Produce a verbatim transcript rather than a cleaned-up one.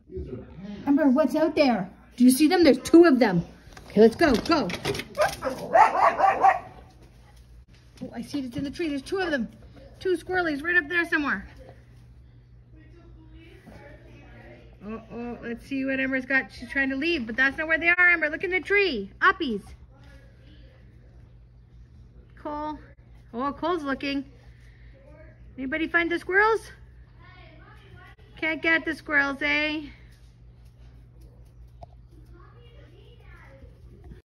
Ember, what's out there? Do you see them? There's two of them. Okay, let's go, go. Oh, I see it. It's in the tree. There's two of them. Two squirrelies right up there somewhere. Oh, oh, let's see what Ember's got. She's trying to leave, but that's not where they are, Ember. Look in the tree. Uppies. Cole. Oh, Cole's looking. Anybody find the squirrels? Can't get the squirrels, eh?